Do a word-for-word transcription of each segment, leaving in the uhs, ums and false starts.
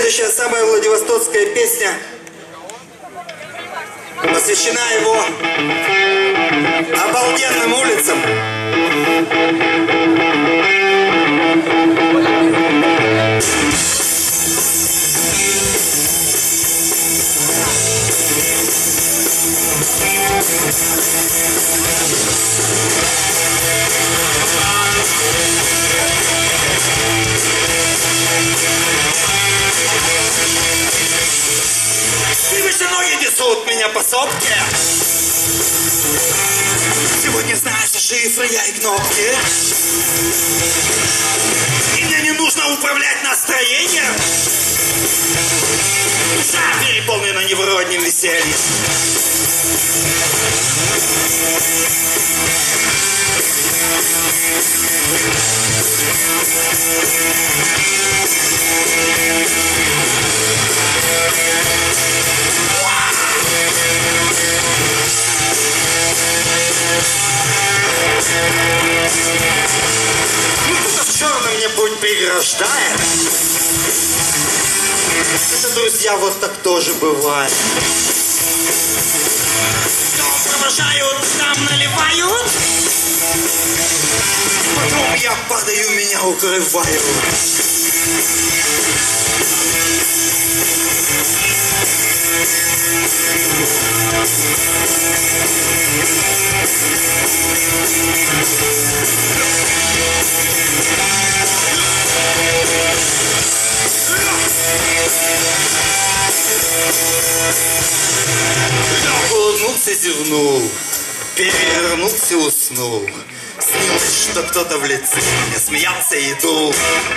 Следующая самая владивостокская песня посвящена его обалденным улицам. И выше ноги несут меня по сопке. Сегодня знаешь шифры я и кнопки. И мне не нужно управлять настроением. Душа переполнена невродним весельем. Ну, кто-то черный мне путь преграждает. Это, друзья, вот так тоже бывает. Дом провожают, там наливают. Потом я падаю, меня укрывают. Улыбнулся, зевнул, перевернулся, уснул. Снилось, что кто-то в лице мне смеялся и дул.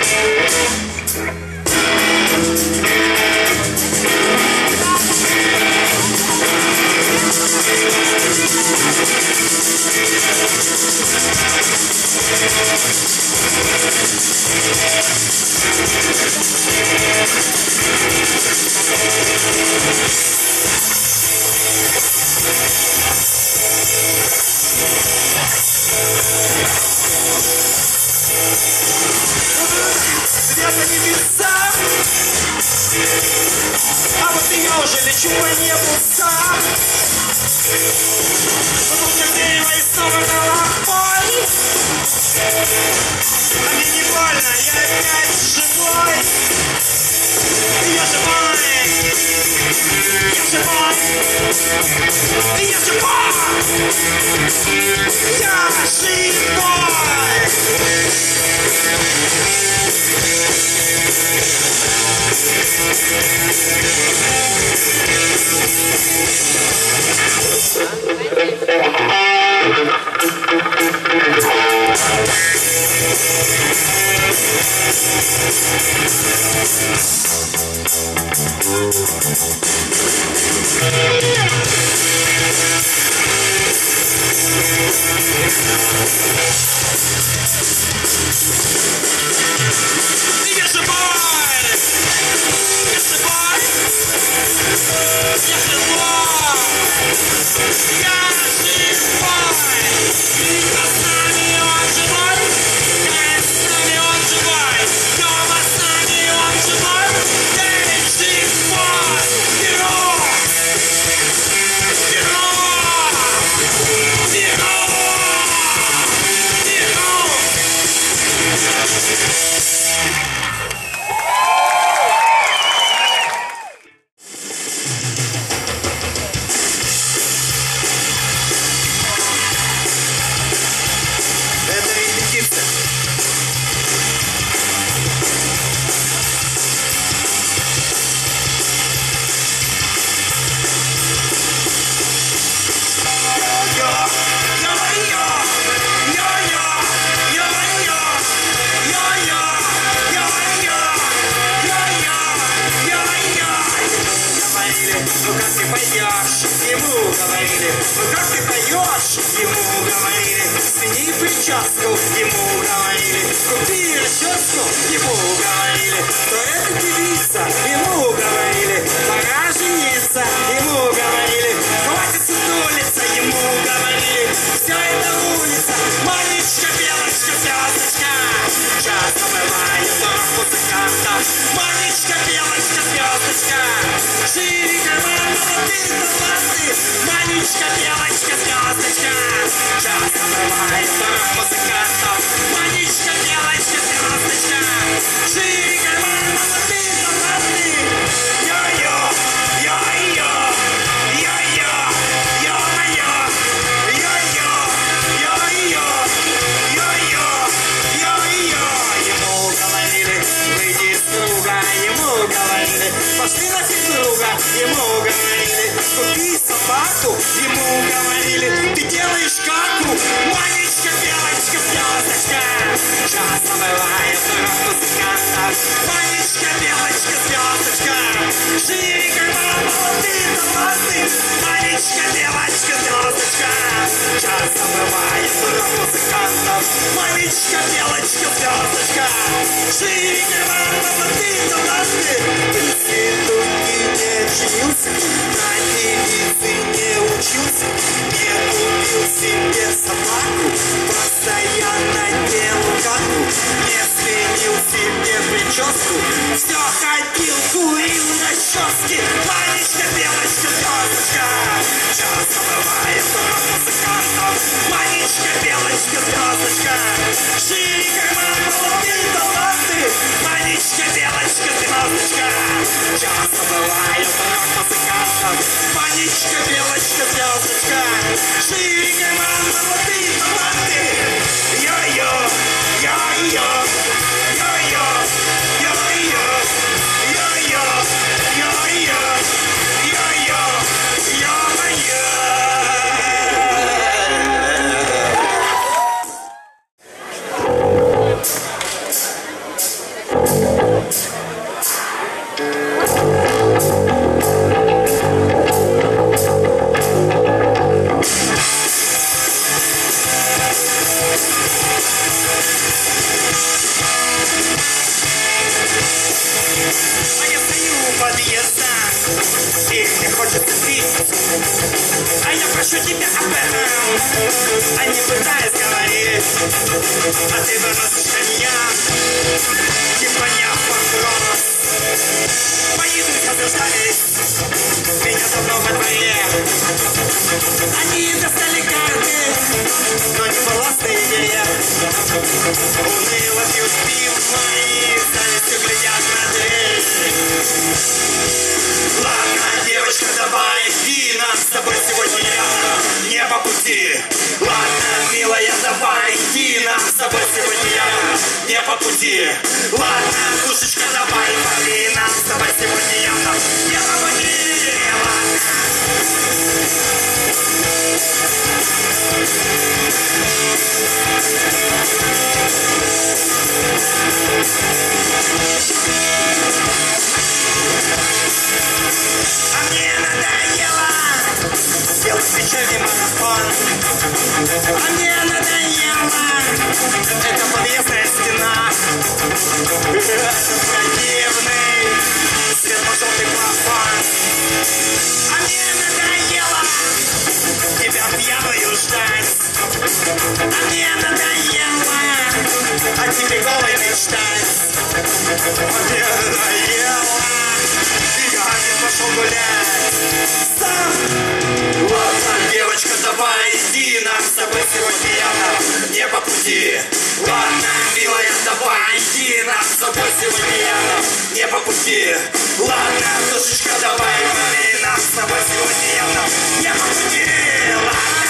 Где-то небеса, а вот и я уже лечу по небу сам. Потом дерево и снова головой. А мне не больно, я опять живой. Я живой, я живой, я живой, я живой. Часто бывает, но музыканта Маричка, белочка, звездочка, шире карман, молодые таланты, Манечка, белочка, звездочка, часто бывает дорог музыкантов, Манечка, белочка, звездочка, шире карман, молодые таланты, йо-йо, йо-йо, йо-йо, йо-йо, йо-йо, йо-йо, йо-йо, йо-йо. Ему говорили, выйди из круга, ему говорили, пошли на физруга, ему говорили, купи собаку, ему говорили, ты делаешь каку, Манечка, белочка, звездочка, часто бывает дорог музыкантов, Манечка, белочка, звездочка, шире карман, молодые таланты, Манечка, белочка, звездочка, часто бывает дорог музыкантов, Манечка, белочка, звездочка, шире карман, молодые таланты, в институте не женился, на милиции не учился, не купил себе собаку, постоянно делал каку, не сменил себе прическу, все ходил, курил на щетке, Манечка, белочка, звездочка, часто бывает дорог музыкантов, Манечка, белочка, звездочка, шире карман, молодые таланты, Манечка, белочка, звездочка, часто бывает дорог музыкантов, Манечка, белочка, звездочка, шире карман, молодые таланты, йо-йо, йо-йо, йо-йо, йо-йо, йо-йо, йо-йо, йо-йо, йо-йо. А я стою у подъезда, и мне хочется пить, а я прошу тебя об этом, а не пытаясь говорить, а ты выносишь коньяк, не поняв вопрос. Мои друзья заждались, меня давно во дворе, они достали карты, но не властная идея, уныло пьют пиво и завистью глядят на дверь. Ладно, девочка, давай, иди, нам с тобой сегодня явно не по пути. Ладно, милая, давай, иди, нам с тобой сегодня явно не по пути. Ладно, душечка, давай, пали, нам с тобой сегодня явно не по пути. А мне надоело делать вечерний марафон. А мне надоело эта подъездная стена, противный светло-желтый плафон. А мне надоело тебя пьяную ждать. А мне надоело о тебе голой мечтать. А мне надоело, я не пошел гулять сам. Ладно, девочка, давай, иди, нам с тобой сегодня явно не по пути. Ладно, милая, давай, иди, нам с тобой сегодня явно не по пути. Ладно, душечка, давай, пали, нам с тобой сегодня явно не по пути. Ладно.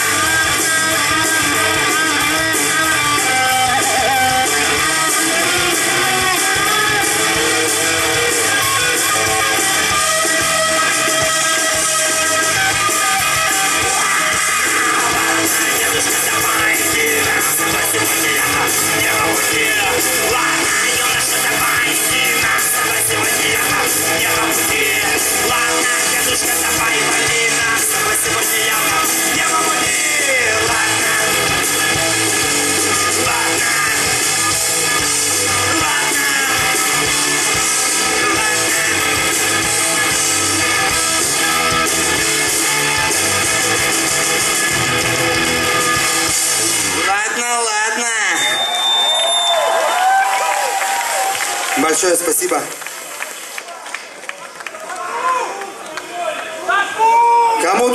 Большое спасибо.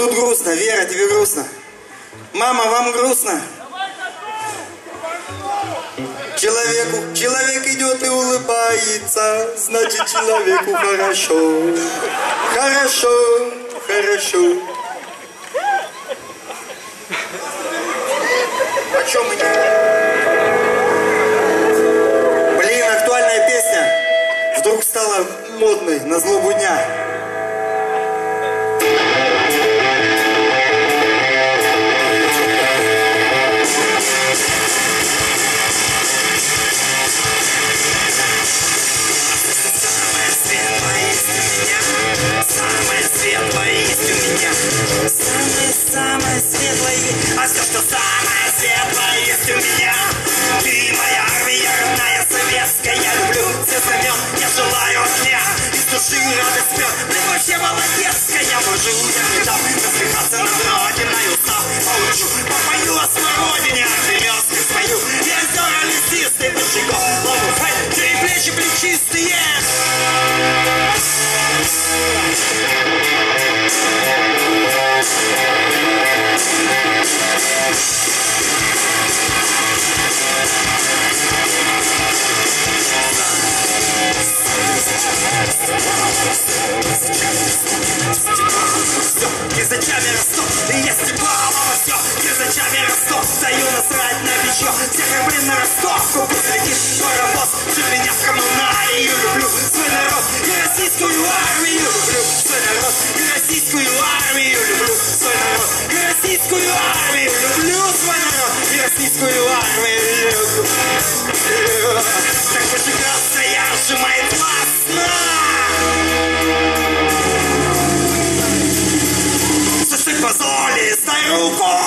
Тут грустно, Вера, тебе грустно. Мама, вам грустно? Человеку, человек идет и улыбается, значит человеку хорошо. Хорошо, хорошо. О чем мы не... Блин, актуальная песня. Вдруг стала модной на злобу дня. Самое светлое, а все, что самое светлое есть у меня. Ты моя армия, родная советская. Я люблю все знамен, я желаю огня. Из души радость мед, ты вообще молодецкая. Я вожу, я не дам насмехаться над родиной. Устав, поучу, попою о смородине. Березкой спою, я озера лесистые. Пошигов, лову, хай, три плечи плечистые. Кирзачами расту, и я стебала все. Кирзачами расту, даю насрать на бичо. Все корабли на ростовку, пусть летит паровоз. Жить меня в коммунарию, люблю свой народ и российскую армию. Люблю свой народ и российскую армию. Люблю свой народ и российскую армию. Люблю свой народ и российскую армию. Так больше красная сжимает властно. Сосыть мозолистой рукой.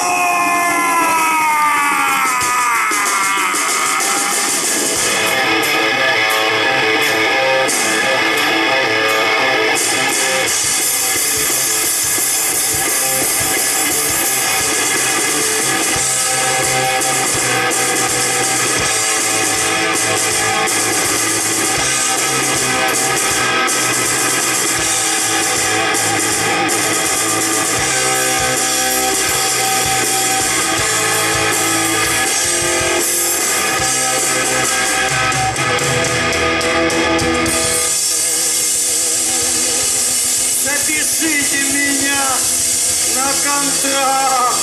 Запишите меня на контракт.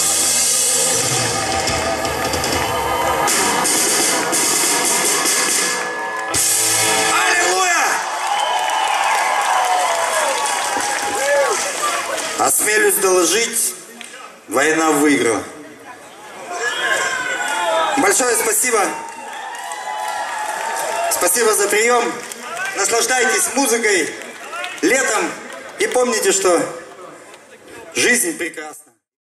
Аллилуйя! Осмелюсь доложить, война выиграла. Большое спасибо. Спасибо за прием. Наслаждайтесь музыкой летом и помните, что жизнь прекрасна.